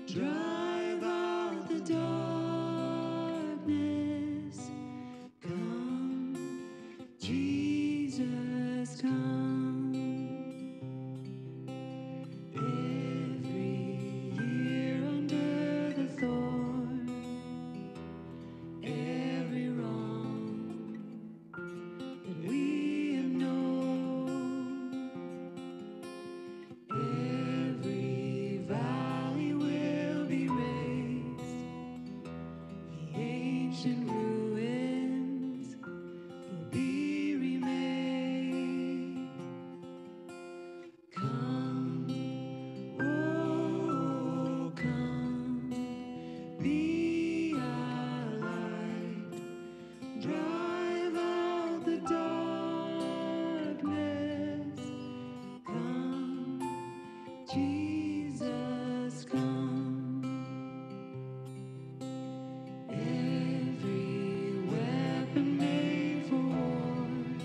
drive out the darkness. Come, Jesus, come. Every year under the thorn, every wrong that we have known, every valley will be raised, the ancient ruins will be remade. Come, oh, come, be our light, drive out the darkness. Come, Jesus, come. Every weapon made for war,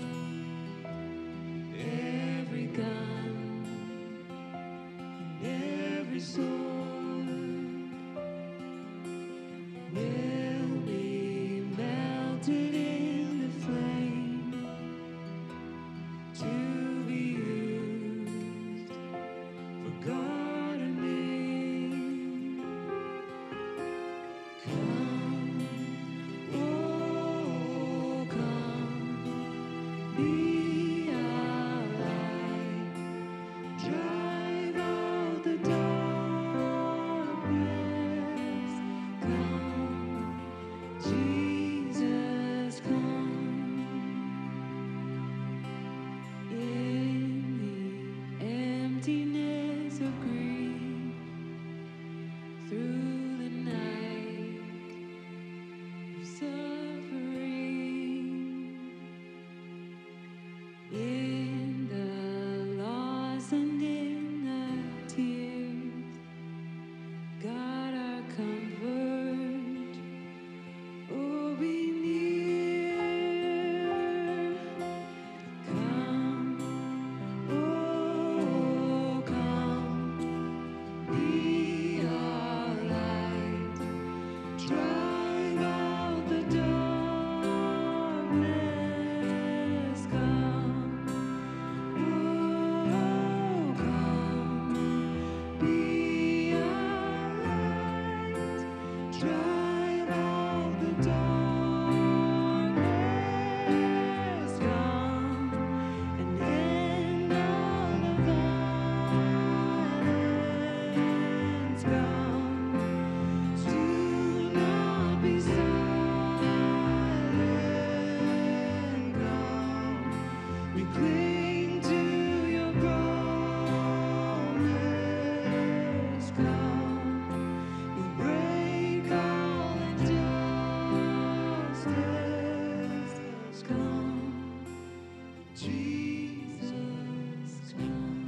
every gun, every sword will be melted in the flame to be used for God and me. Come, oh, come, be our light, drive out the darkness. Come, Jesus, come. In the emptiness of grief, through the night of suffering, in the loss and in the tears, God our comfort, oh, be near. Come, oh, come, be our light, drive out the darkness. Come, oh, come, be our light, drive out the darkness. Come, and end all the violence. Come, do not be silent. Come, we cling to your promise. Come, you break all injustice. Come, Jesus, come.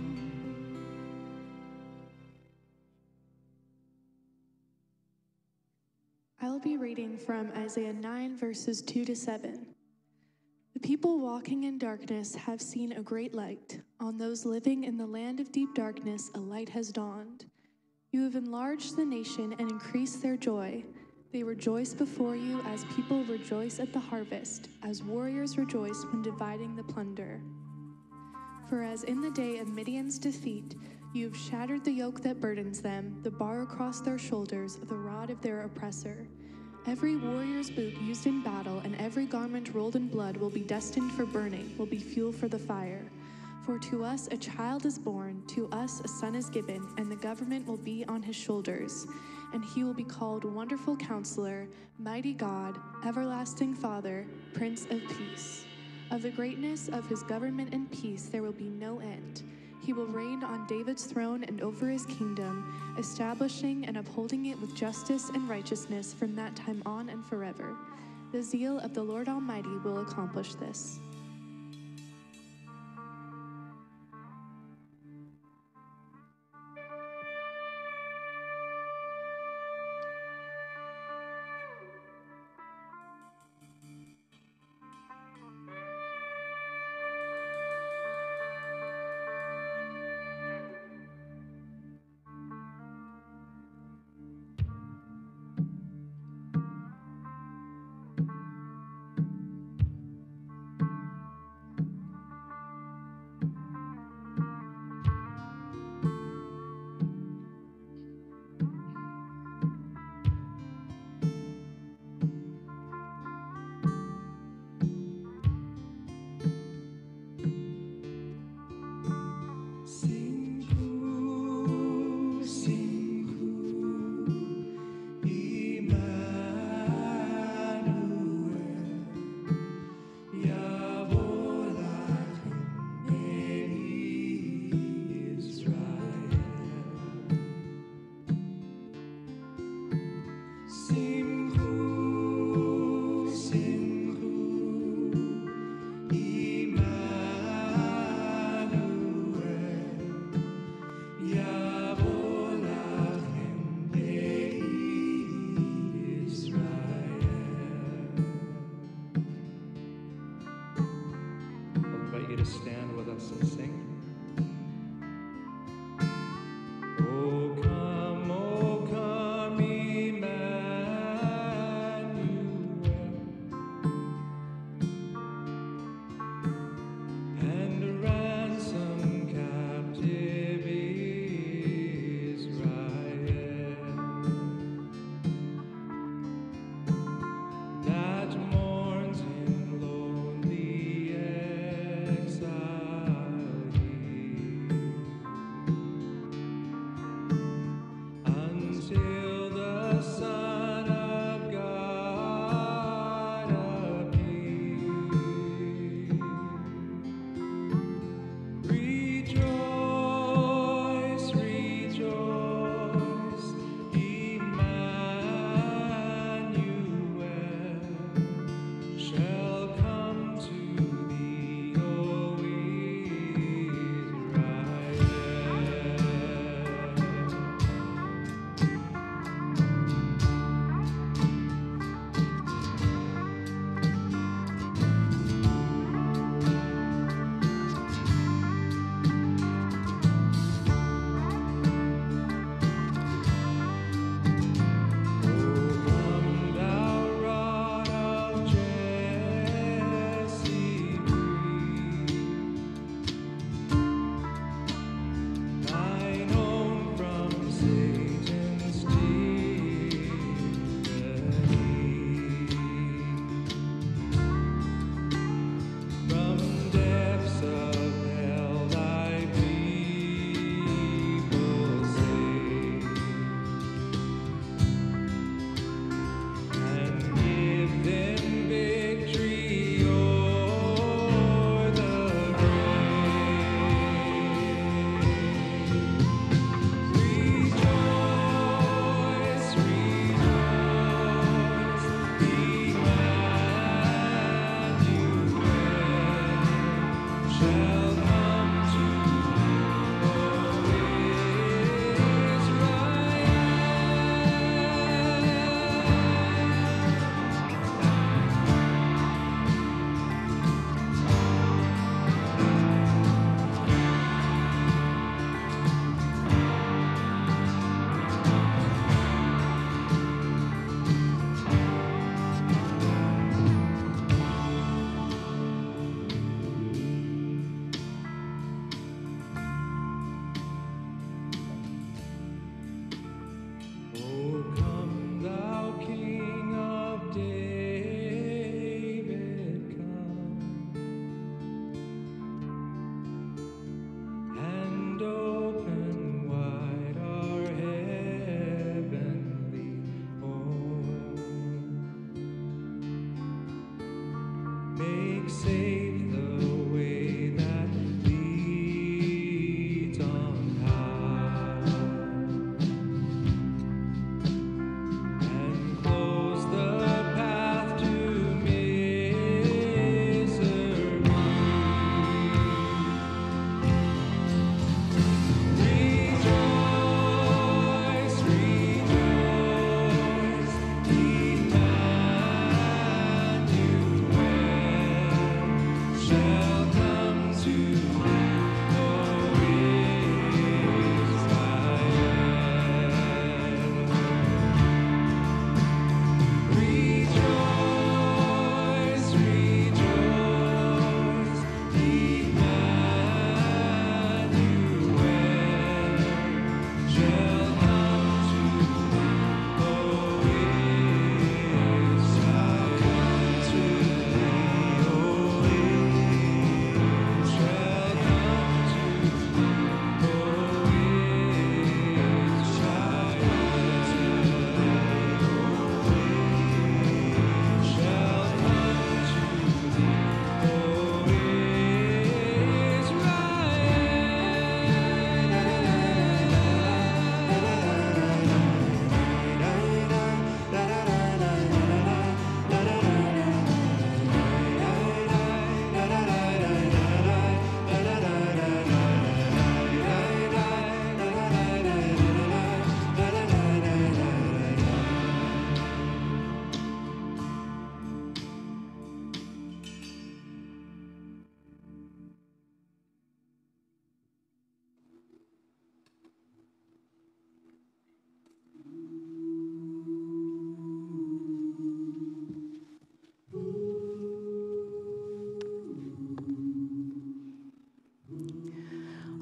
I will be reading from Isaiah 9, verses 2 to 7. The people walking in darkness have seen a great light. On those living in the land of deep darkness, a light has dawned. You have enlarged the nation and increased their joy. They rejoice before you as people rejoice at the harvest, as warriors rejoice when dividing the plunder. For as in the day of Midian's defeat, you have shattered the yoke that burdens them, the bar across their shoulders, the rod of their oppressor. Every warrior's boot used in battle and every garment rolled in blood will be destined for burning, will be fuel for the fire. For to us a child is born, to us a son is given, and the government will be on his shoulders. And he will be called Wonderful Counselor, Mighty God, Everlasting Father, Prince of Peace. Of the greatness of his government and peace there will be no end. He will reign on David's throne and over his kingdom, establishing and upholding it with justice and righteousness from that time on and forever. The zeal of the Lord Almighty will accomplish this.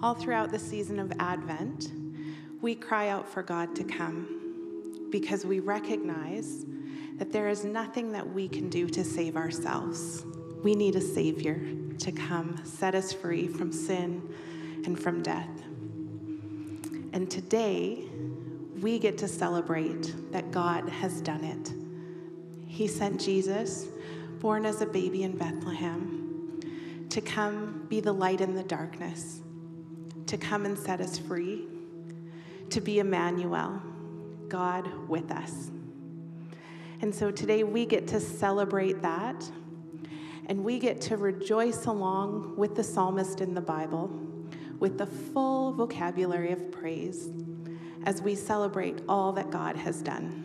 All throughout the season of Advent, we cry out for God to come because we recognize that there is nothing that we can do to save ourselves. We need a Savior to come set us free from sin and from death. And today, we get to celebrate that God has done it. He sent Jesus, born as a baby in Bethlehem, to come be the light in the darkness, to come and set us free, to be Emmanuel, God with us. And so today we get to celebrate that, and we get to rejoice along with the psalmist in the Bible with the full vocabulary of praise as we celebrate all that God has done.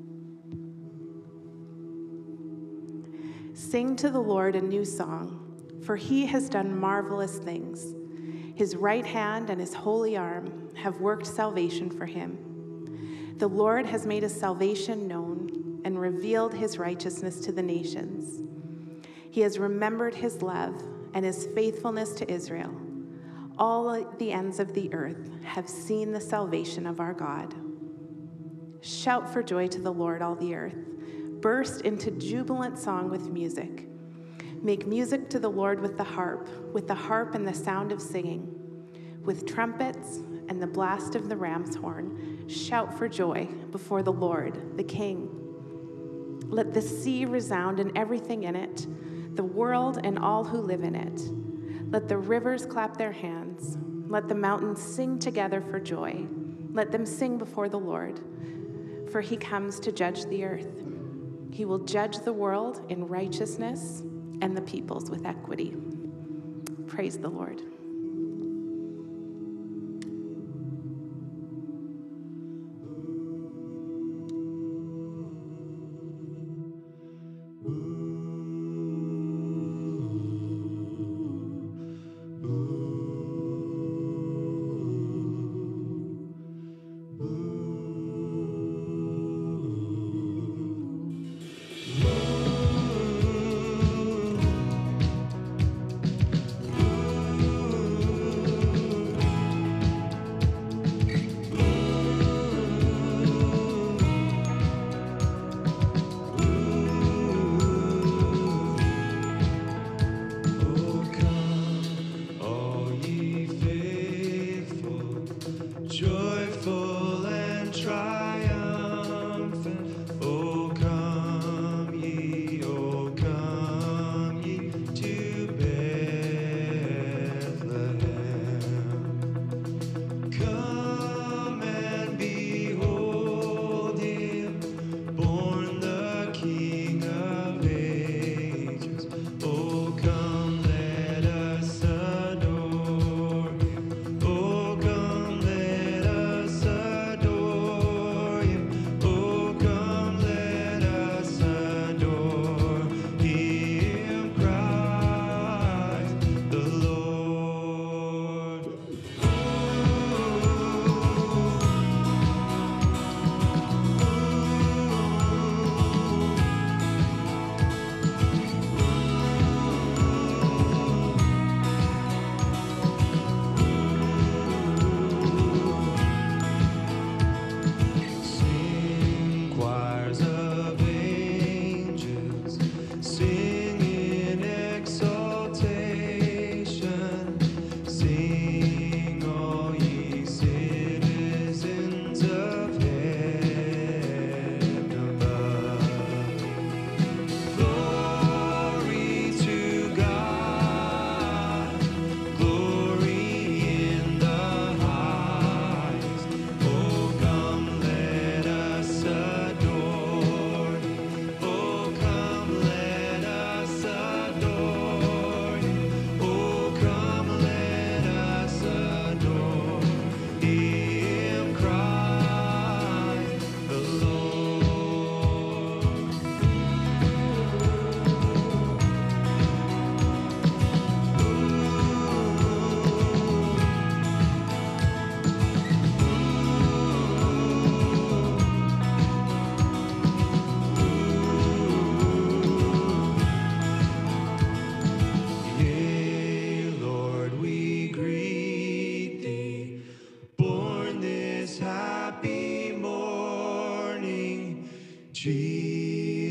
Sing to the Lord a new song, for he has done marvelous things. His right hand and his holy arm have worked salvation for him. The Lord has made his salvation known and revealed his righteousness to the nations. He has remembered his love and his faithfulness to Israel. All the ends of the earth have seen the salvation of our God. Shout for joy to the Lord, all the earth. Burst into jubilant song with music. Make music to the Lord with the harp and the sound of singing. With trumpets and the blast of the ram's horn, shout for joy before the Lord, the King. Let the sea resound and everything in it, the world and all who live in it. Let the rivers clap their hands. Let the mountains sing together for joy. Let them sing before the Lord, for he comes to judge the earth. He will judge the world in righteousness and the peoples with equity. Praise the Lord.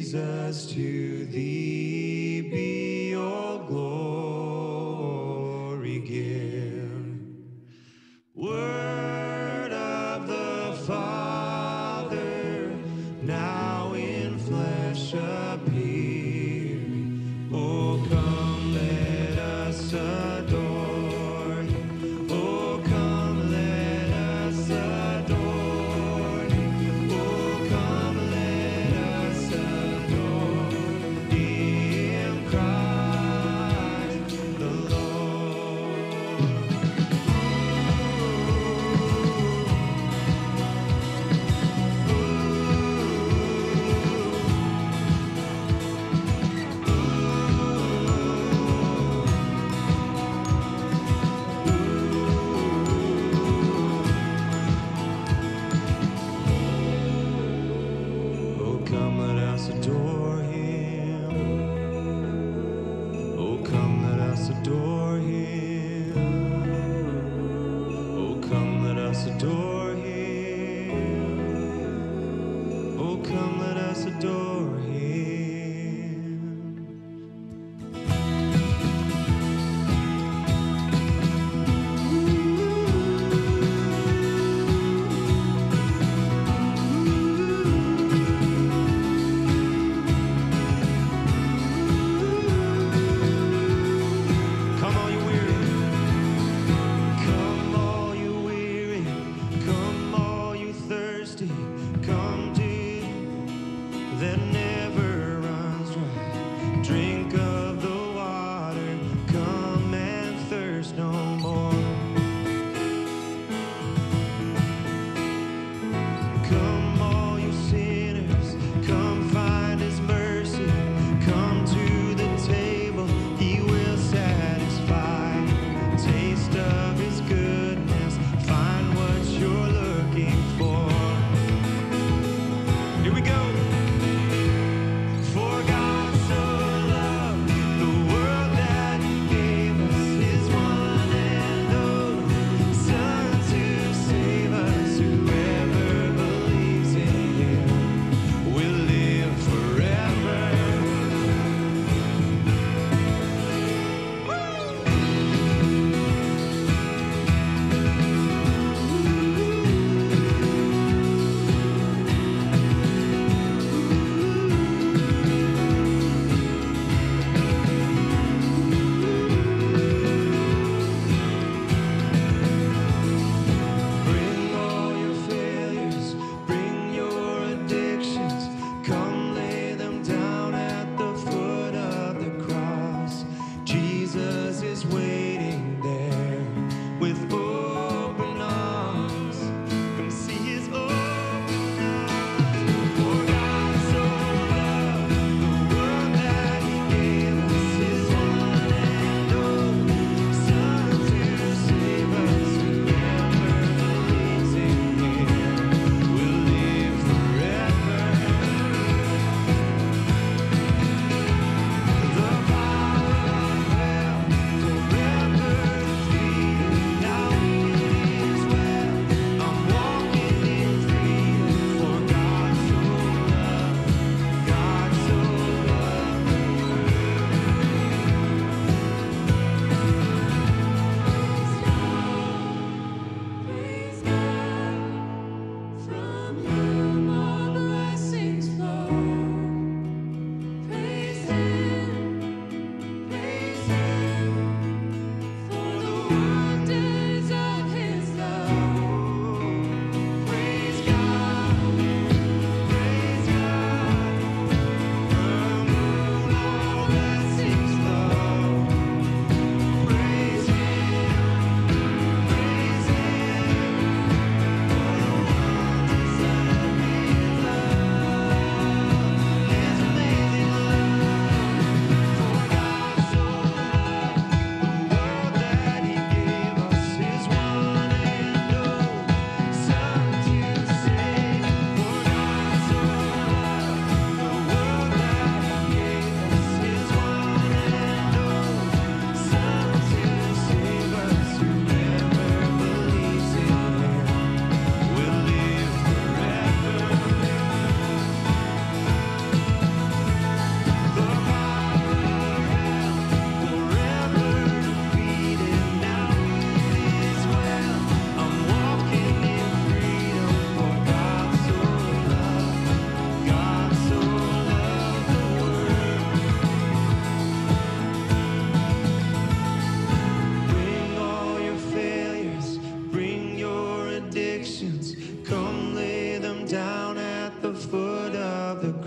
Jesus, to thee be all glory given. Word of the Father, now in flesh appearing. Oh, come, let us adore him. Oh, come, let us adore him. Oh, come, let us adore him.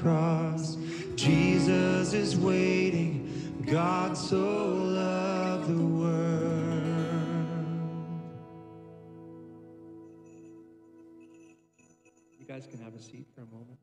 cross. Jesus is waiting. God so loved the world. You guys can have a seat for a moment.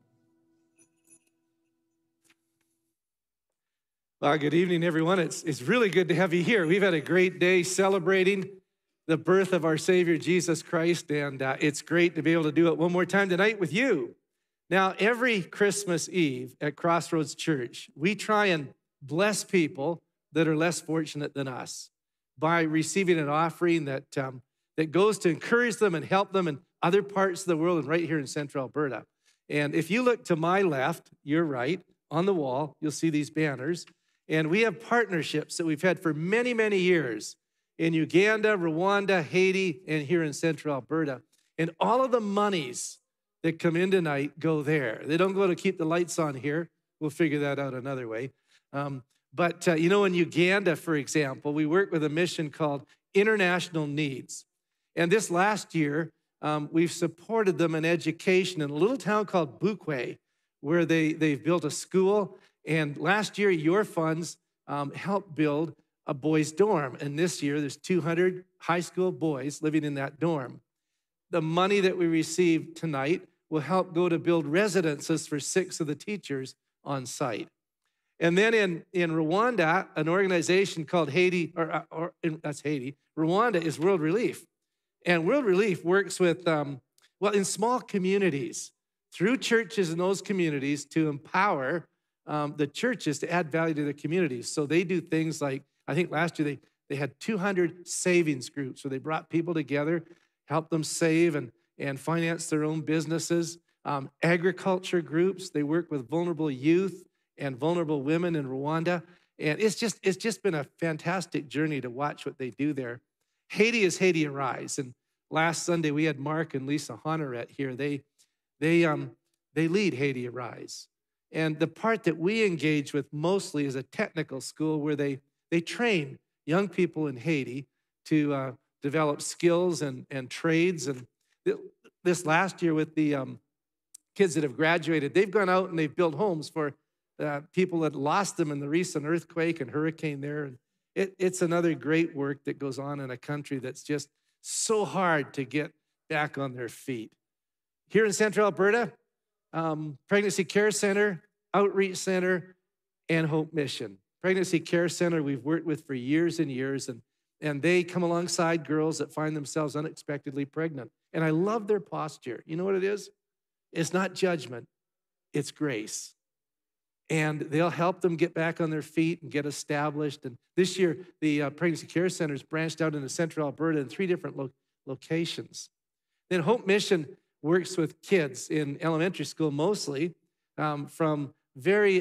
Well, good evening, everyone. It's really good to have you here. We've had a great day celebrating the birth of our Savior, Jesus Christ, and it's great to be able to do it one more time tonight with you. Now, every Christmas Eve at CrossRoads Church, we try and bless people that are less fortunate than us by receiving an offering that goes to encourage them and help them in other parts of the world and right here in Central Alberta. And if you look to my left, your right, on the wall, you'll see these banners. And we have partnerships that we've had for many, many years in Uganda, Rwanda, Haiti, and here in Central Alberta. And all of the monies that come in tonight go there. They don't go to keep the lights on here. We'll figure that out another way. But in Uganda, for example, we work with a mission called International Needs. And this last year, we've supported them in education in a little town called Bukwe, where they've built a school. And last year, your funds helped build a boys' dorm. And this year, there's 200 high school boys living in that dorm. The money that we received tonight will help go to build residences for 6 of the teachers on site. And then in Rwanda, an organization called Haiti, that's Haiti, Rwanda is World Relief. And World Relief works with, in small communities, through churches in those communities to empower the churches to add value to their communities. So they do things like, I think last year they had 200 savings groups where they brought people together, helped them save and finance their own businesses. Agriculture groups, they work with vulnerable youth and vulnerable women in Rwanda. And it's just been a fantastic journey to watch what they do there. Haiti is Haiti Arise. And last Sunday we had Mark and Lisa Honoret here. They lead Haiti Arise. And the part that we engage with mostly is a technical school where they train young people in Haiti to develop skills and trades. And this last year with the kids that have graduated, they've gone out and they've built homes for people that lost them in the recent earthquake and hurricane there. And it's another great work that goes on in a country that's just so hard to get back on their feet. Here in Central Alberta, Pregnancy Care Center, Outreach Center, and Hope Mission. Pregnancy Care Center we've worked with for years and years, and they come alongside girls that find themselves unexpectedly pregnant. And I love their posture. You know what it is? It's not judgment, it's grace. And they'll help them get back on their feet and get established. And this year, the Pregnancy Care Center's branched out into Central Alberta in 3 different locations. Then Hope Mission works with kids in elementary school mostly from very,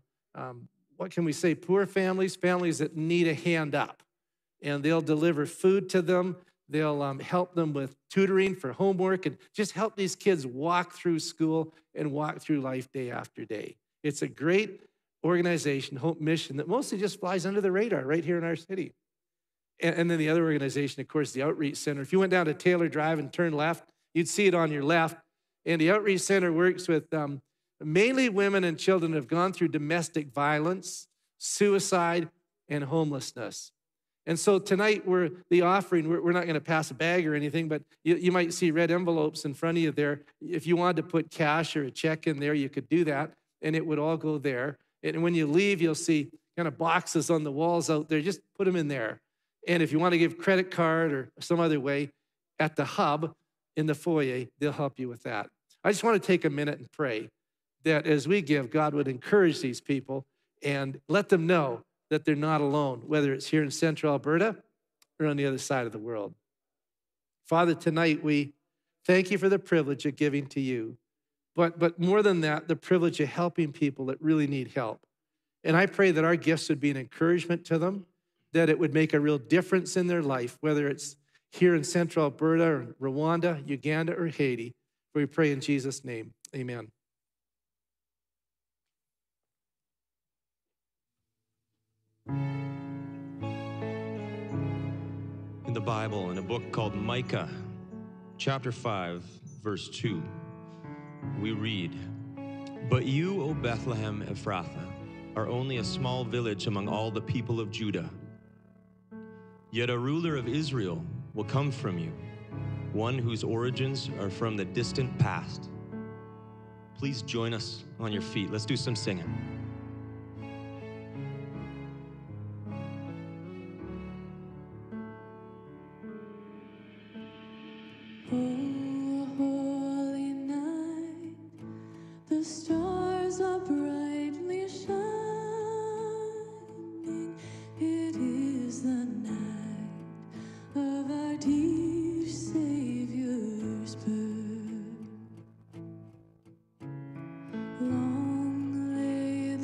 what can we say, poor families that need a hand up. And they'll deliver food to them. They'll help them with tutoring for homework and just help these kids walk through school and walk through life day after day. It's a great organization, Hope Mission, that mostly just flies under the radar right here in our city. And then the other organization, of course, the Outreach Center. If you went down to Taylor Drive and turned left, you'd see it on your left. And the Outreach Center works with mainly women and children who have gone through domestic violence, suicide, and homelessness. And so tonight, we're not going to pass a bag or anything, but you might see red envelopes in front of you there. If you wanted to put cash or a check in there, you could do that, and it would all go there. And when you leave, you'll see kind of boxes on the walls out there. Just put them in there. And if you want to give credit card or some other way, at the hub in the foyer, they'll help you with that. I just want to take a minute and pray that as we give, God would encourage these people and let them know that they're not alone, whether it's here in Central Alberta or on the other side of the world. Father, tonight we thank you for the privilege of giving to you, but more than that, the privilege of helping people that really need help. And I pray that our gifts would be an encouragement to them, that it would make a real difference in their life, whether it's here in Central Alberta or Rwanda, Uganda, or Haiti. We pray in Jesus' name, amen. In the Bible, in a book called Micah, chapter 5, verse 2, we read, But you, O Bethlehem Ephrathah, are only a small village among all the people of Judah. Yet a ruler of Israel will come from you, one whose origins are from the distant past. Please join us on your feet. Let's do some singing. Oh, holy night, the stars are brightly shining. It is the night of our dear Savior's birth. Long lay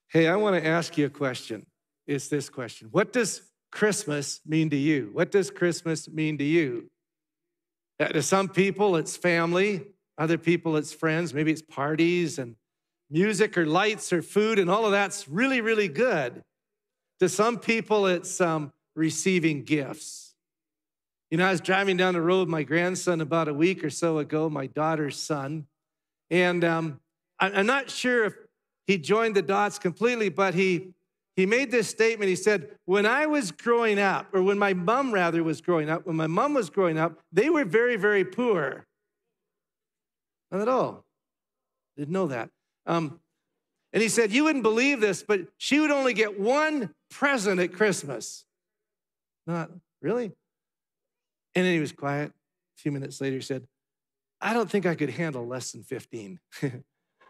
Hey, I want to ask you a question. It's this question. What does Christmas mean to you? What does Christmas mean to you? To some people, it's family. Other people, it's friends. Maybe it's parties and music or lights or food, and all of that's really, really good. To some people, it's receiving gifts. You know, I was driving down the road with my grandson about a week or so ago, my daughter's son, and I'm not sure if he joined the dots completely, but he made this statement. He said, when I was growing up, or when my mom rather was growing up, when my mom was growing up, they were very, very poor. Not at all. Didn't know that. And he said, you wouldn't believe this, but she would only get one present at Christmas. Not really? And then he was quiet. A few minutes later, he said, I don't think I could handle less than 15. You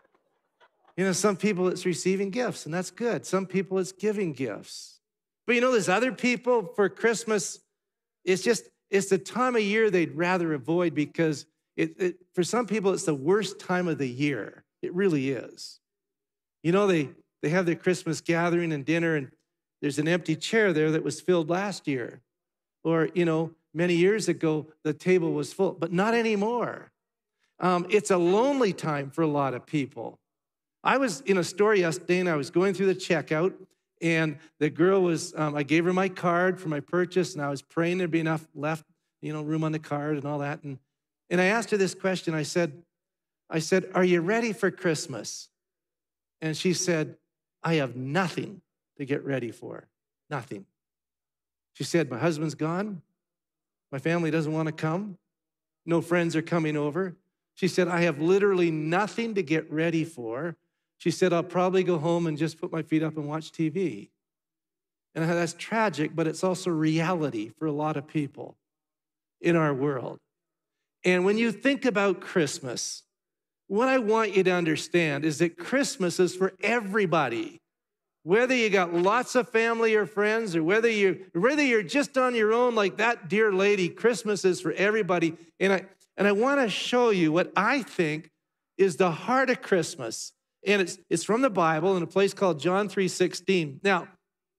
know, some people it's receiving gifts, and that's good. Some people it's giving gifts. But you know, there's other people for Christmas, it's the time of year they'd rather avoid because for some people, it's the worst time of the year. It really is. You know, they have their Christmas gathering and dinner, and there's an empty chair there that was filled last year. Or, you know, many years ago, the table was full, but not anymore. It's a lonely time for a lot of people. I was in a store yesterday, and I was going through the checkout, and the girl was, I gave her my card for my purchase, and I was praying there'd be enough left, you know, room on the card and all that. And I asked her this question. I said, are you ready for Christmas? And she said, I have nothing to get ready for. Nothing. She said, my husband's gone. My family doesn't want to come. No friends are coming over. She said, I have literally nothing to get ready for. She said, I'll probably go home and just put my feet up and watch TV. And that's tragic, but it's also reality for a lot of people in our world. And when you think about Christmas, what I want you to understand is that Christmas is for everybody. Whether you got lots of family or friends, or whether you're just on your own like that dear lady, Christmas is for everybody. And I want to show you what I think is the heart of Christmas. And it's from the Bible in a place called John 3:16. Now,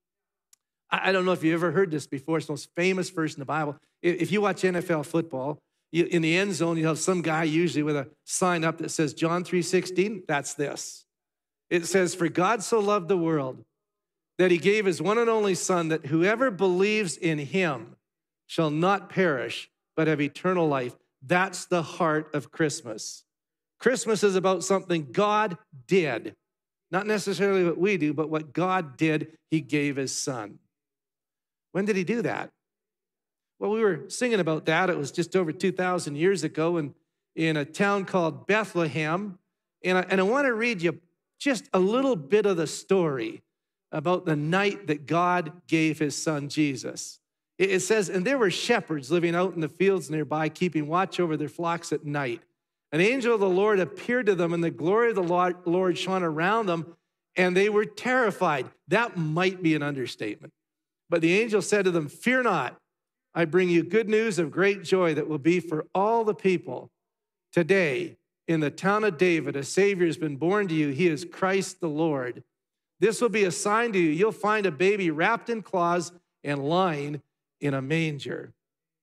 I don't know if you ever heard this before. It's the most famous verse in the Bible. If you watch NFL football, in the end zone, you have some guy usually with a sign up that says John 3:16. That's this. It says, for God so loved the world that he gave his one and only Son, that whoever believes in him shall not perish, but have eternal life. That's the heart of Christmas. Christmas is about something God did. Not necessarily what we do, but what God did, he gave his Son. When did he do that? Well, we were singing about that. It was just over 2,000 years ago in a town called Bethlehem. And I want to read you just a little bit of the story about the night that God gave his Son, Jesus. It says, and there were shepherds living out in the fields nearby, keeping watch over their flocks at night. An angel of the Lord appeared to them, and the glory of the Lord shone around them, and they were terrified. That might be an understatement. But the angel said to them, fear not. I bring you good news of great joy that will be for all the people. Today, in the town of David, a Savior has been born to you. He is Christ the Lord. This will be a sign to you. You'll find a baby wrapped in cloths and lying in a manger.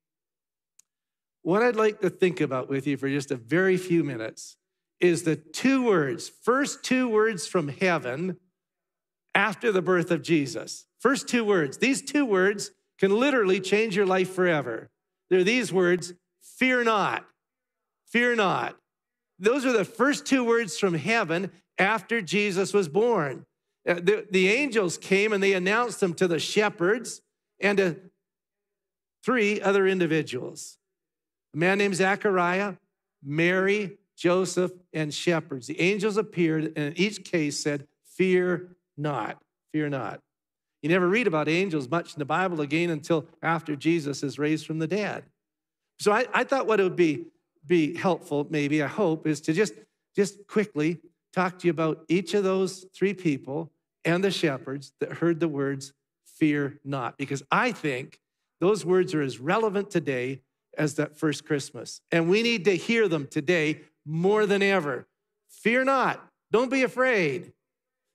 What I'd like to think about with you for just a very few minutes is the first two words from heaven after the birth of Jesus. First two words. These two words can literally change your life forever. They're these words, fear not, fear not. Those are the first two words from heaven after Jesus was born. The angels came and they announced them to the shepherds and to three other individuals. A man named Zechariah, Mary, Joseph, and shepherds. The angels appeared and in each case said, fear not, fear not. You never read about angels much in the Bible again until after Jesus is raised from the dead. So I thought what it would be helpful, maybe, I hope, is to just quickly talk to you about each of those three people and the shepherds that heard the words, fear not. Because I think those words are as relevant today as that first Christmas. And we need to hear them today more than ever. Fear not. Don't be afraid.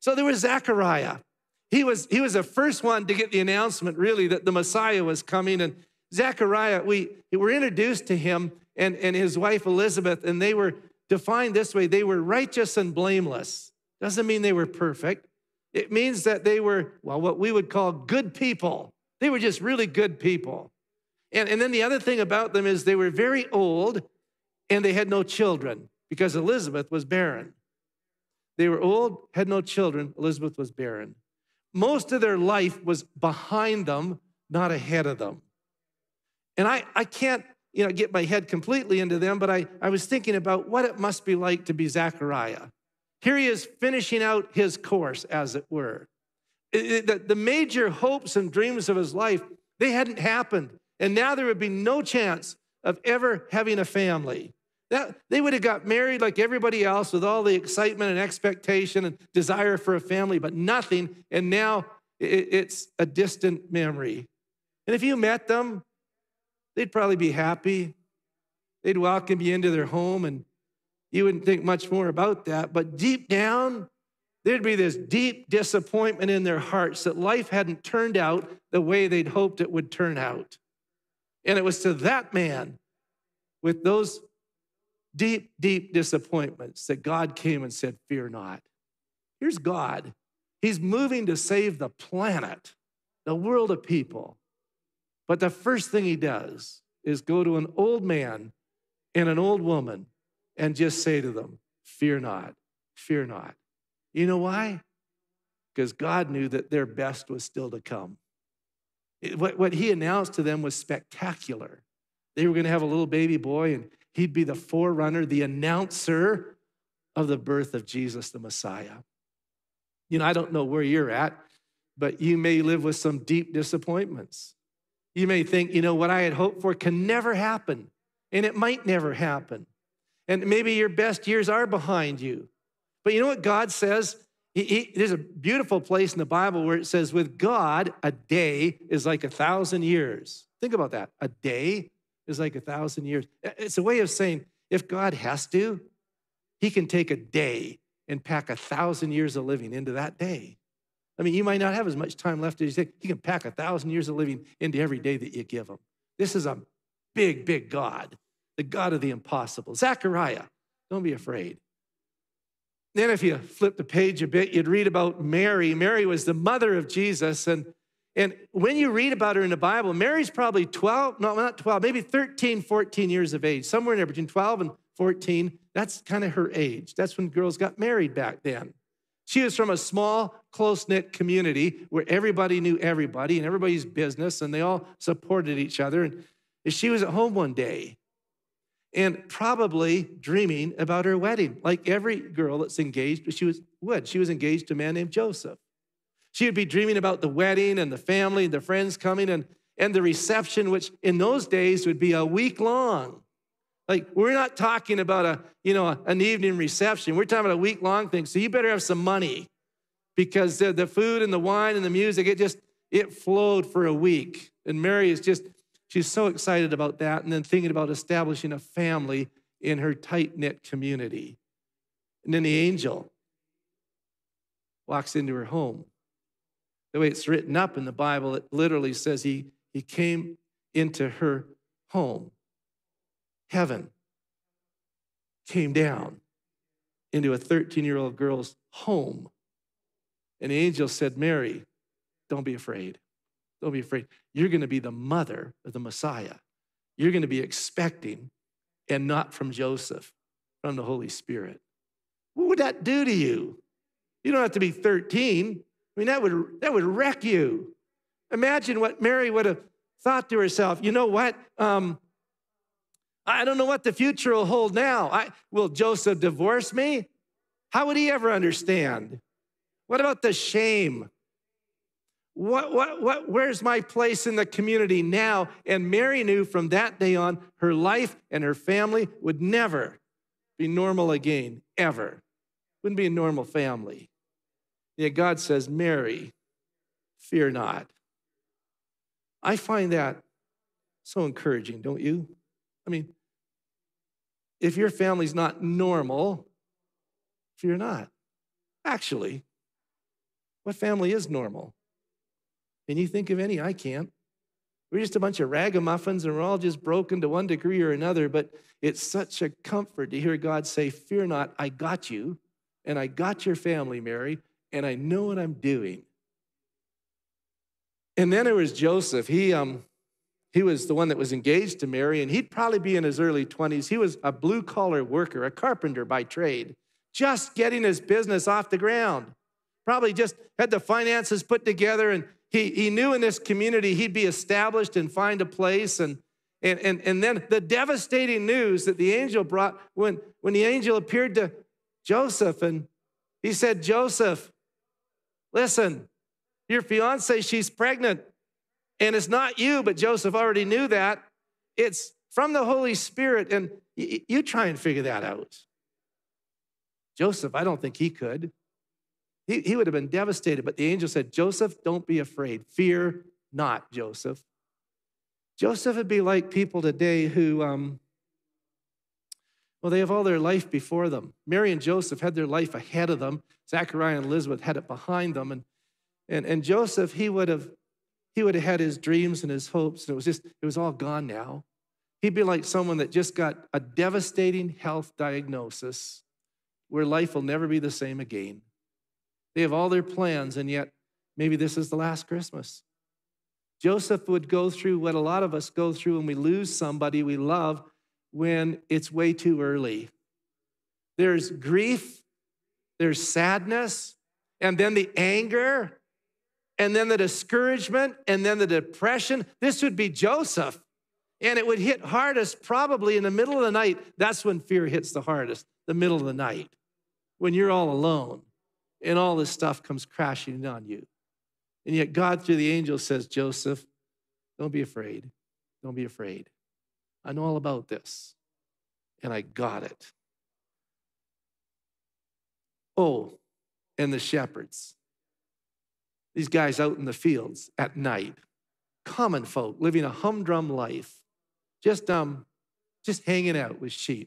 So there was Zechariah. He was the first one to get the announcement, really, that the Messiah was coming. And Zechariah, we were introduced to him and his wife Elizabeth, and they were defined this way. They were righteous and blameless. Doesn't mean they were perfect. It means that they were, well, what we would call good people. They were just really good people. And then the other thing about them is they were very old and they had no children because Elizabeth was barren. They were old, had no children. Elizabeth was barren. Most of their life was behind them, not ahead of them. And I can't, get my head completely into them, but I was thinking about what it must be like to be Zechariah. Here he is finishing out his course, as it were. The major hopes and dreams of his life, they hadn't happened. And now there would be no chance of ever having a family. They would have got married like everybody else with all the excitement and expectation and desire for a family, but nothing. And now it's a distant memory. And if you met them, they'd probably be happy. They'd welcome you into their home, and you wouldn't think much more about that. But deep down, there'd be this deep disappointment in their hearts that life hadn't turned out the way they'd hoped it would turn out. And it was to that man with those deep, deep disappointments that God came and said, fear not. Here's God. He's moving to save the planet, the world of people. But the first thing he does is go to an old man and an old woman and just say to them, fear not, fear not. You know why? Because God knew that their best was still to come. What he announced to them was spectacular. They were going to have a little baby boy, and he'd be the forerunner, the announcer of the birth of Jesus, the Messiah. I don't know where you're at, but you may live with some deep disappointments. You may think, what I had hoped for can never happen, and it might never happen. And maybe your best years are behind you. But you know what God says? There's a beautiful place in the Bible where it says, with God, a day is like 1,000 years. Think about that. A day is like 1,000 years. It's a way of saying, if God has to, he can take a day and pack 1,000 years of living into that day. I mean, you might not have as much time left as you think. He can pack 1,000 years of living into every day that you give him. This is a big, big God, the God of the impossible. Zechariah, don't be afraid. Then if you flip the page a bit, you'd read about Mary. Mary was the mother of Jesus. And when you read about her in the Bible, Mary's probably 12, no, not 12, maybe 13, 14 years of age, somewhere in there between 12 and 14. That's kind of her age. That's when girls got married back then. She was from a small, close-knit community where everybody knew everybody and everybody's business, and they all supported each other. And she was at home one day and probably dreaming about her wedding, like every girl that's engaged, but she was engaged to a man named Joseph. She would be dreaming about the wedding and the family and the friends coming and the reception, which in those days would be a week long. Like, we're not talking about an evening reception. We're talking about a week-long thing. So you better have some money because the food and the wine and the music, it flowed for a week. And Mary she's so excited about that and then thinking about establishing a family in her tight-knit community. And then the angel walks into her home. The way it's written up in the Bible, it literally says he came into her home. Heaven came down into a 13-year-old girl's home. And the angel said, Mary, don't be afraid. Don't be afraid. You're going to be the mother of the Messiah. You're going to be expecting, and not from Joseph, from the Holy Spirit. What would that do to you? You don't have to be 13. I mean, that would wreck you. Imagine what Mary would have thought to herself. You know what? I don't know what the future will hold now. Will Joseph divorce me? How would he ever understand? What about the shame? Where's my place in the community now? And Mary knew from that day on, her life and her family would never be normal again, ever. Wouldn't be a normal family. Yet God says, Mary, fear not. I find that so encouraging, don't you? I mean, if your family's not normal, fear not. Actually, What family is normal? Can you think of any? I can't. We're just a bunch of ragamuffins, and we're all just broken to one degree or another, but it's such a comfort to hear God say, fear not, I got you, and I got your family, Mary, and I know what I'm doing. And then there was Joseph. He was the one that was engaged to Mary, and he'd probably be in his early 20s. He was a blue-collar worker, a carpenter by trade, just getting his business off the ground. Probably just had the finances put together, and he knew in this community he'd be established and find a place. And then the devastating news that the angel brought when the angel appeared to Joseph, and he said, Joseph, listen, your fiance, she's pregnant. And it's not you, but Joseph already knew that. It's from the Holy Spirit, and you try and figure that out. Joseph, I don't think he could. He would have been devastated, but the angel said, Joseph, don't be afraid. Fear not, Joseph. Joseph would be like people today who, they have all their life before them. Mary and Joseph had their life ahead of them. Zechariah and Elizabeth had it behind them. And Joseph, he would have had his dreams and his hopes, and it was all gone now. He'd be like someone that just got a devastating health diagnosis where life will never be the same again. They have all their plans, and yet maybe this is the last Christmas. Joseph would go through what a lot of us go through when we lose somebody we love when it's way too early. There's grief, there's sadness, and then the anger, and then the discouragement, and then the depression. This would be Joseph. And it would hit hardest probably in the middle of the night. That's when fear hits the hardest, the middle of the night, when you're all alone and all this stuff comes crashing on you. And yet God, through the angel, says, Joseph, don't be afraid. Don't be afraid. I know all about this, and I got it. Oh, and the shepherds. These guys out in the fields at night, common folk living a humdrum life, just hanging out with sheep.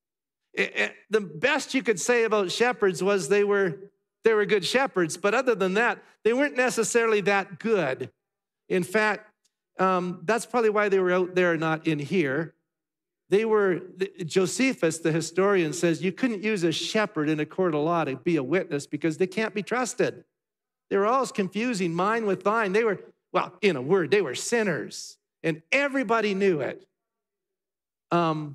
The best you could say about shepherds was they were good shepherds, but other than that, they weren't necessarily that good. In fact, that's probably why they were out there, not in here. Josephus, the historian, says you couldn't use a shepherd in a court of law to be a witness because they can't be trusted. They were always confusing mine with thine. They were, in a word, they were sinners, and everybody knew it. And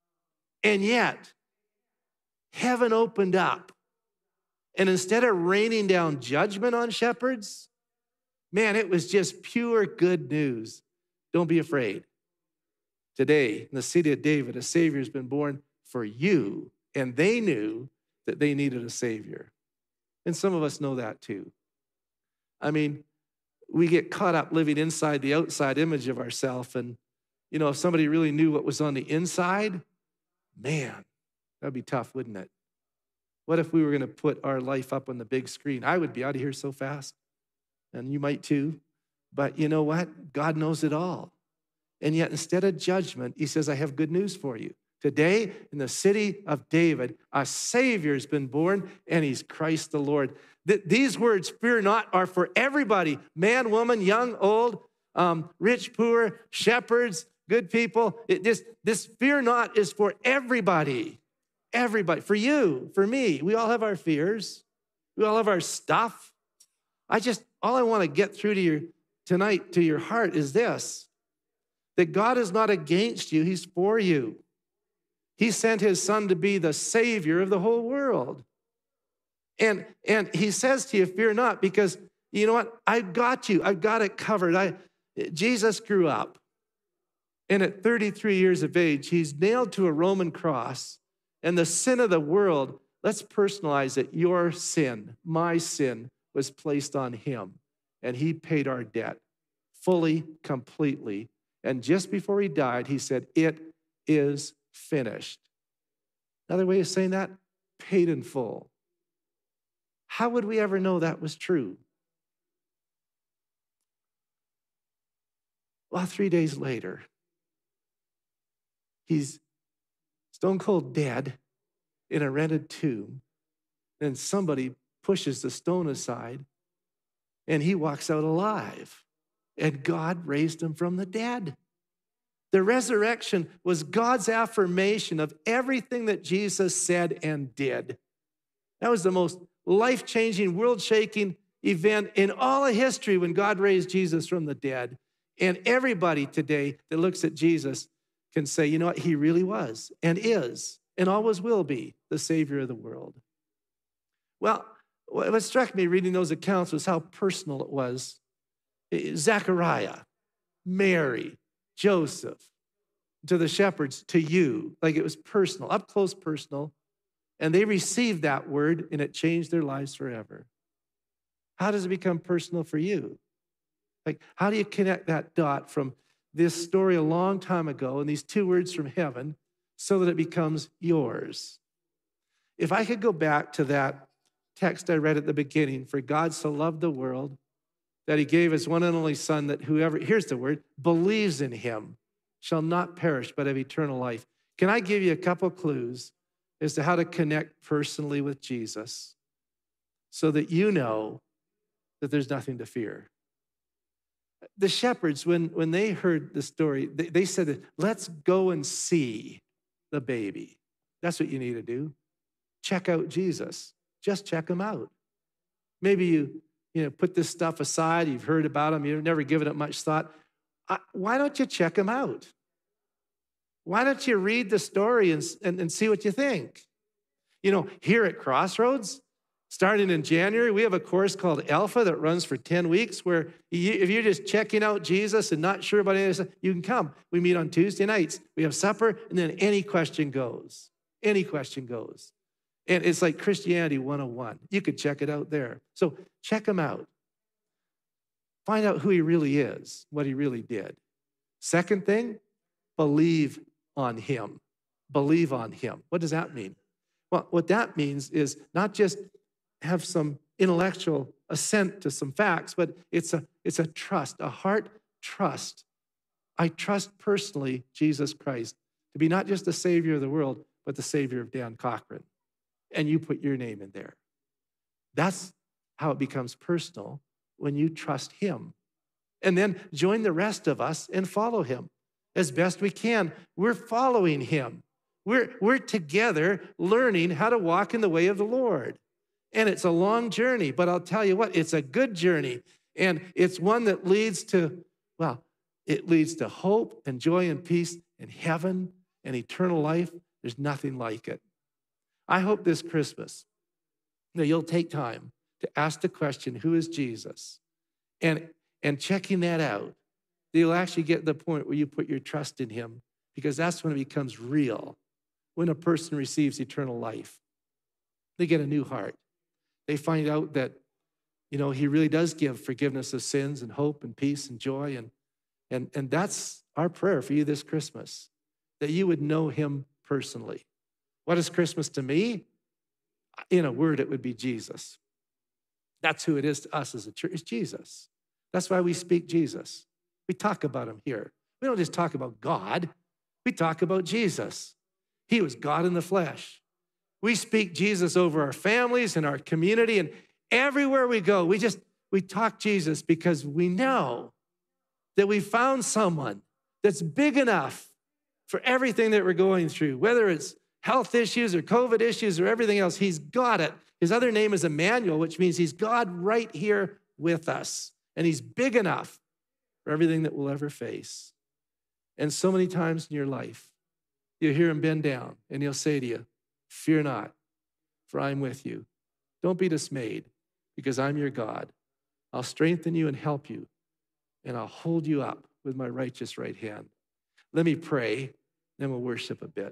yet, heaven opened up, and instead of raining down judgment on shepherds, man, it was just pure good news. Don't be afraid. Today, in the city of David, a Savior has been born for you, and they knew that they needed a Savior. And some of us know that too. I mean, we get caught up living inside the outside image of ourselves, and if somebody really knew what was on the inside, man, that'd be tough, wouldn't it? What if we were going to put our life up on the big screen? I would be out of here so fast, and you might too. But you know what? God knows it all. And yet, instead of judgment, he says, I have good news for you. Today, in the city of David, a Savior has been born, and he's Christ the Lord. These words, fear not, are for everybody, man, woman, young, old, rich, poor, shepherds, good people. This fear not is for everybody. Everybody, for you, for me. We all have our fears. We all have our stuff. All I want to get through to you tonight, to your heart, is this, that God is not against you, he's for you. He sent his son to be the Savior of the whole world. And he says to you, fear not, because you know what? I've got you. I've got it covered. Jesus grew up, and at 33 years of age, he's nailed to a Roman cross, and the sin of the world, let's personalize it. Your sin, my sin, was placed on him, and he paid our debt fully, completely. And just before he died, he said, it is finished. Another way of saying that, paid in full. How would we ever know that was true? Well, 3 days later, he's stone cold dead in a rented tomb. Then somebody pushes the stone aside, and he walks out alive. And God raised him from the dead. The resurrection was God's affirmation of everything that Jesus said and did. That was the most life-changing, world-shaking event in all of history when God raised Jesus from the dead. And everybody today that looks at Jesus can say, you know what, he really was and is and always will be the Savior of the world. Well, what struck me reading those accounts was how personal it was. Zechariah, Mary, Joseph, to the shepherds, to you, like it was personal, up close personal. And they received that word and it changed their lives forever. How does it become personal for you? Like, how do you connect that dot from this story a long time ago and these two words from heaven so that it becomes yours? If I could go back to that text I read at the beginning, for God so loved the world that he gave his one and only son, that whoever, here's the word, believes in him shall not perish but have eternal life. Can I give you a couple clues as to how to connect personally with Jesus so that you know that there's nothing to fear? The shepherds, when they heard the story, they said, let's go and see the baby. That's what you need to do. Check out Jesus. Just check him out. Maybe you put this stuff aside. You've heard about him. You've never given it much thought. Why don't you check him out? Why don't you read the story and see what you think? You know, here at CrossRoads, starting in January, we have a course called Alpha that runs for 10 weeks where if you're just checking out Jesus and not sure about anything, you can come. We meet on Tuesday nights. We have supper, and then any question goes. Any question goes. And it's like Christianity 101. You could check it out there. So check him out. Find out who he really is, what he really did. Second thing, believe on him. Believe on him. What does that mean? Well, what that means is not just have some intellectual assent to some facts, but it's a trust, a heart trust. I trust personally Jesus Christ to be not just the Savior of the world, but the Savior of Dan Cochran. And you put your name in there. That's how it becomes personal, when you trust him. And then join the rest of us and follow him as best we can. We're following him. We're together learning how to walk in the way of the Lord. And it's a long journey, but I'll tell you what, it's a good journey. And it's one that leads to, well, it leads to hope and joy and peace in heaven and eternal life. There's nothing like it. I hope this Christmas that you'll take time to ask the question, who is Jesus? And checking that out, you'll actually get to the point where you put your trust in him, because that's when it becomes real. When a person receives eternal life, they get a new heart. They find out that, he really does give forgiveness of sins and hope and peace and joy. And that's our prayer for you this Christmas, that you would know him personally. What is Christmas to me? In a word, it would be Jesus. That's who it is to us as a church. It's Jesus. That's why we speak Jesus. We talk about him here. We don't just talk about God. We talk about Jesus. He was God in the flesh. We speak Jesus over our families and our community, and everywhere we go, we talk Jesus because we know that we found someone that's big enough for everything that we're going through, whether it's health issues or COVID issues or everything else. He's got it. His other name is Emmanuel, which means he's God right here with us. And he's big enough for everything that we'll ever face. And so many times in your life, you'll hear him bend down and he'll say to you, fear not, for I'm with you. Don't be dismayed, because I'm your God. I'll strengthen you and help you, and I'll hold you up with my righteous right hand. Let me pray, then we'll worship a bit.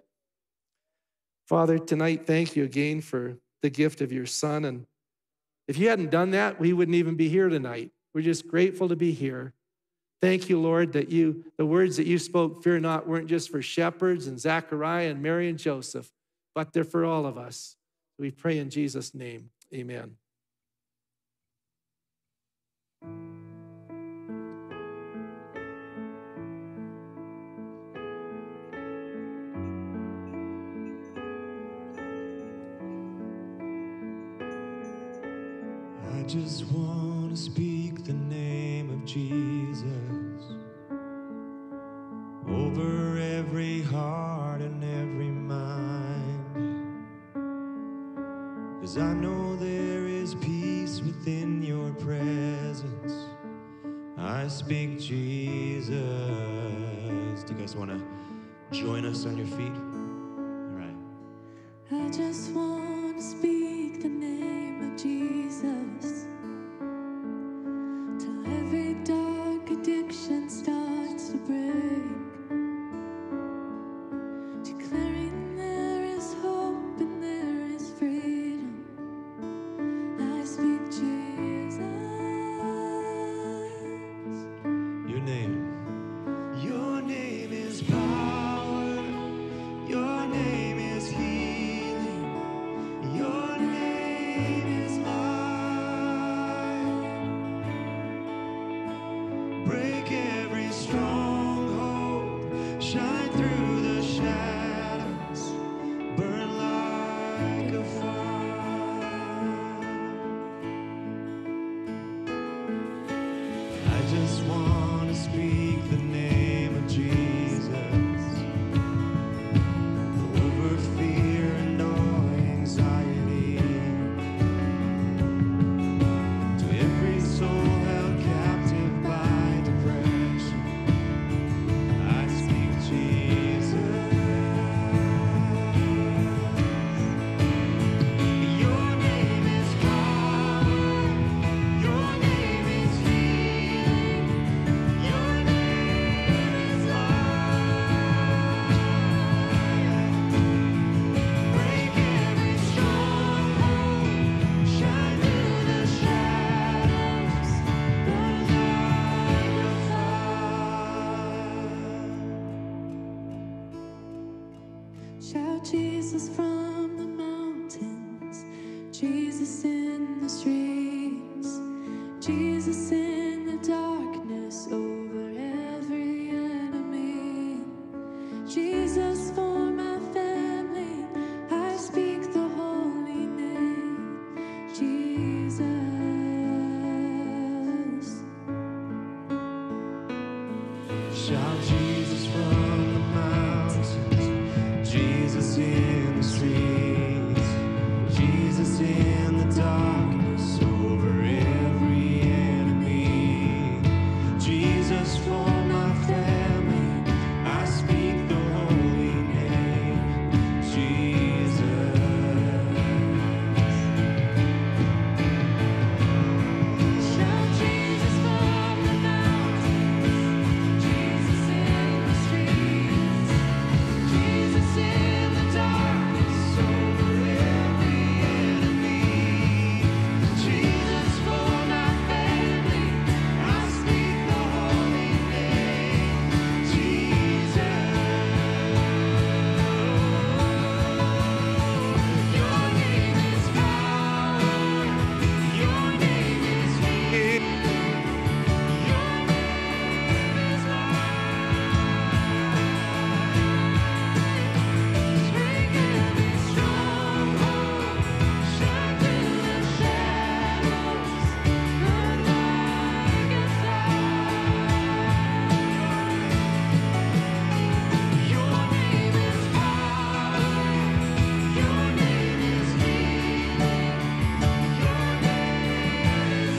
Father, tonight, thank you again for the gift of your son. And if you hadn't done that, we wouldn't even be here tonight. We're just grateful to be here. Thank you, Lord, that the words that you spoke, fear not, weren't just for shepherds and Zechariah and Mary and Joseph, but they're for all of us. We pray in Jesus' name, amen. I just want to to speak the name of Jesus over every heart and every mind. 'Cause I know there is peace within your presence. I speak Jesus. Do you guys want to join us on your feet? All right. I just want to speak the name of Jesus till every dark addiction starts to break, declaring there is hope and there is freedom. I speak Jesus. Your name is power. Your name is healing. Your name is life. Break every stronghold. Shine through the shadows. Burn like a fire. I just want to speak the name of Jesus over fear and all anxiety. To every soul held captive by depression, I speak Jesus. Your name is power. Your name is healing. Your name is life. Break every stronghold. Shine through the shadows. Burn like a fire. Shout Jesus from the mountains, Jesus in the streets, Jesus in the darkness over every enemy. Jesus for my family, I speak the holy name, Jesus. Shout Jesus from the mountains, Jesus in the streets, Jesus in the darkness over every enemy. Jesus for my family, I speak the holy name, Jesus. Shout Jesus from the mountains, Jesus in the streets, Jesus in the darkness over every enemy. Jesus for my family, I speak the holy name, Jesus. Your name is power. Your name is healing. Your name is life. Break every stronghold. Shine through the shadows. Burn like a fire. Your name is power. Your name is healing. Your name is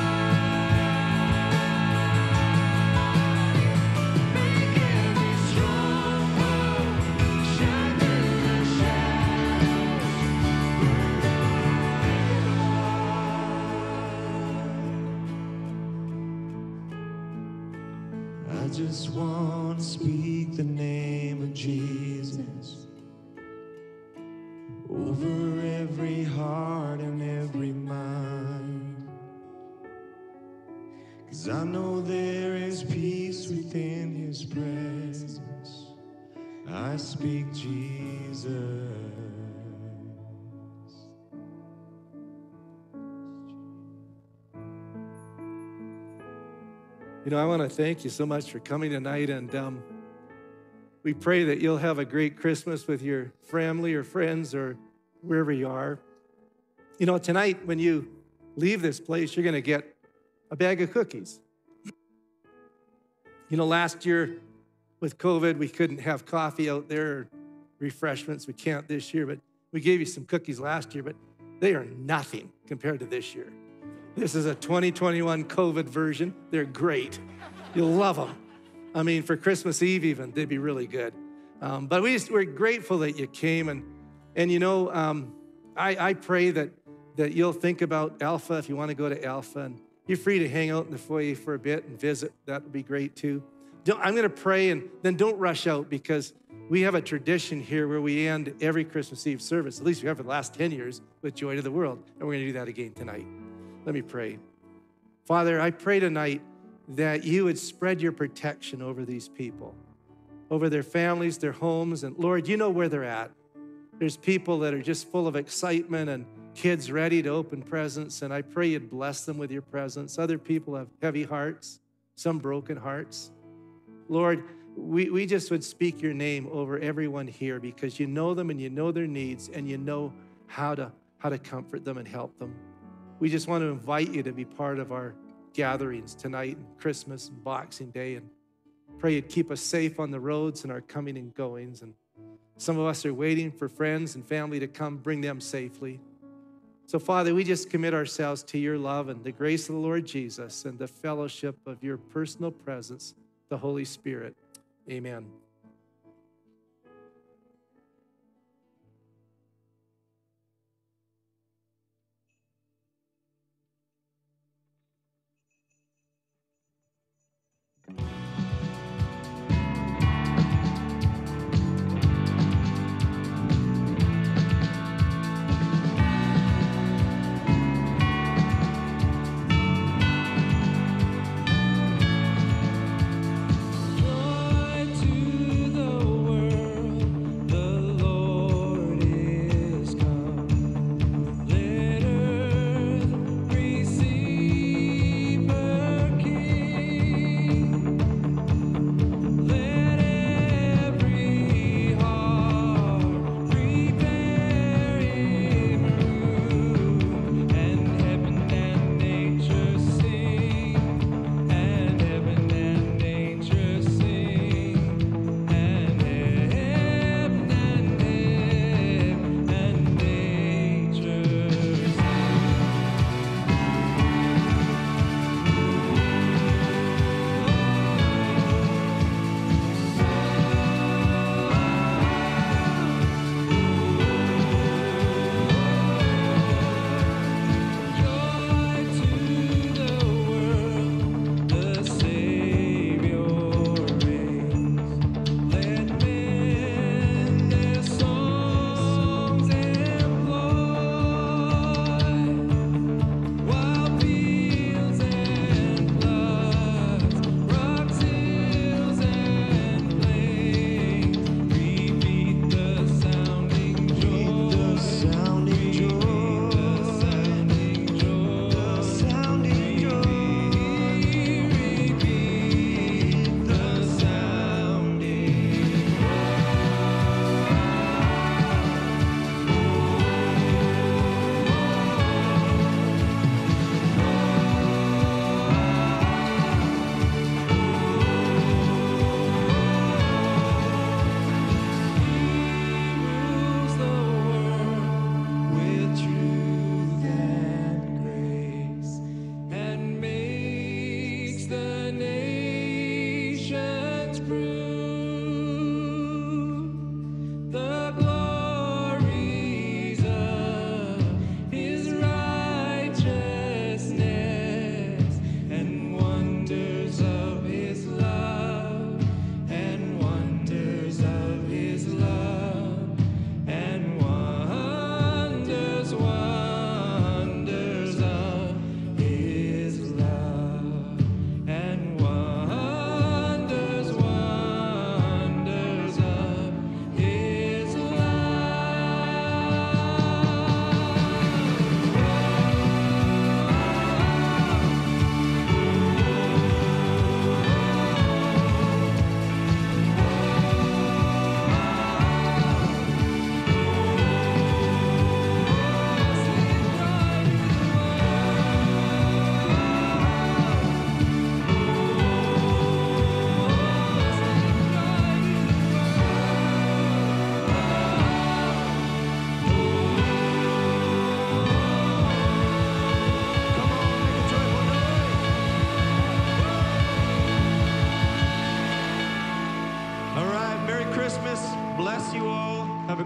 life. Break every stronghold. Shine through the shadows. I just want to speak the name of Jesus over every heart and every mind. 'Cause I know there is peace within his presence. I speak Jesus. You know, I want to thank you so much for coming tonight, and we pray that you'll have a great Christmas with your family or friends or wherever you are. You know, tonight when you leave this place, you're going to get a bag of cookies. You know, last year with COVID, we couldn't have coffee out there, refreshments. We can't this year, but we gave you some cookies last year, but they are nothing compared to this year. This is a 2021 COVID version. They're great. You'll love them. I mean, for Christmas Eve even, they'd be really good. But we're grateful that you came. And you know, I pray that you'll think about Alpha if you want to go to Alpha. And you're free to hang out in the foyer for a bit and visit. That would be great too. I'm going to pray, and then don't rush out, because we have a tradition here where we end every Christmas Eve service, at least we have for the last 10 years, with Joy to the World. And we're going to do that again tonight. Let me pray. Father, I pray tonight that you would spread your protection over these people, over their families, their homes. And Lord, you know where they're at. There's people that are just full of excitement and kids ready to open presents. And I pray you'd bless them with your presence. Other people have heavy hearts, some broken hearts. Lord, we just would speak your name over everyone here, because you know them and you know their needs, and you know how to comfort them and help them. We just want to invite you to be part of our gatherings tonight, and Christmas and Boxing Day, and pray you'd keep us safe on the roads and our coming and goings. And some of us are waiting for friends and family to come, bring them safely. So Father, we just commit ourselves to your love and the grace of the Lord Jesus and the fellowship of your personal presence, the Holy Spirit. Amen. Joy to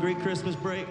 great Christmas break.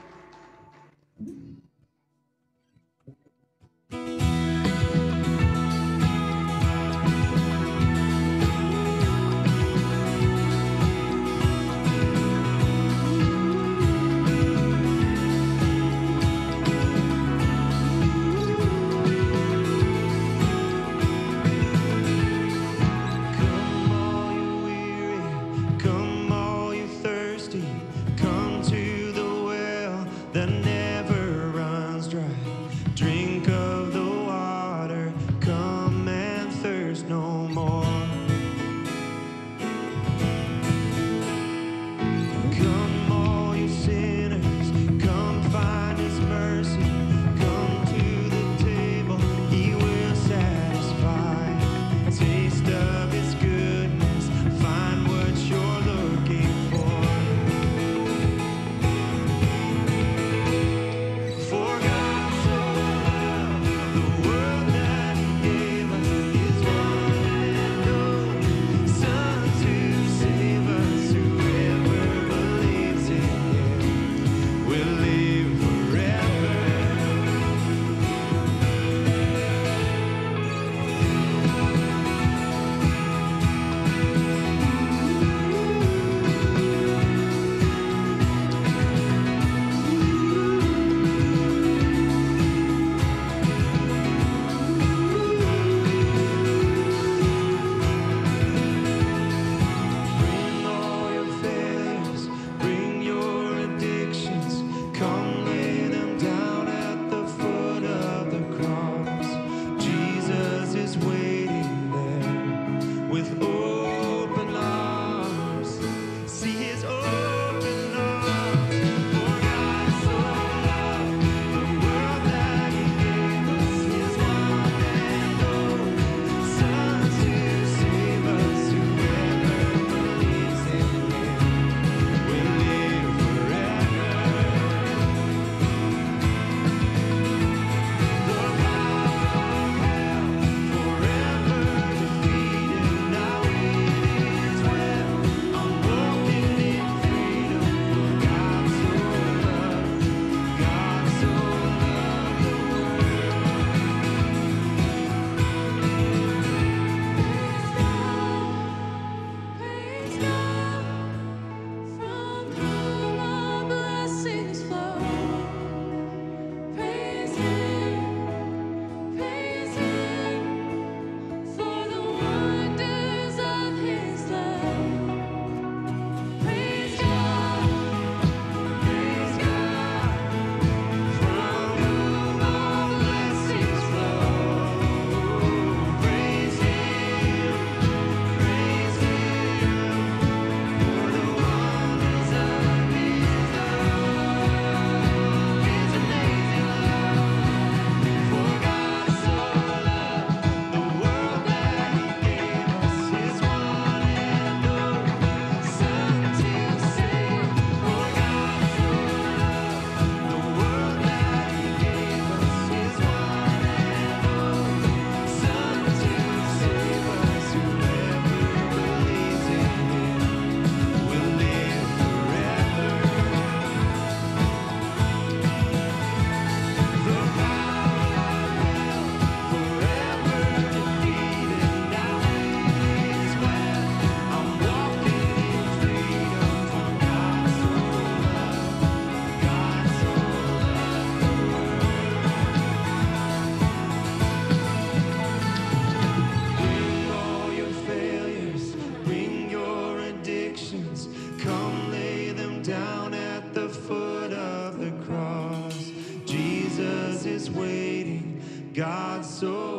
God so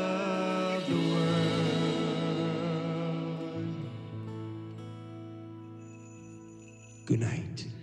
loved the world. Good night.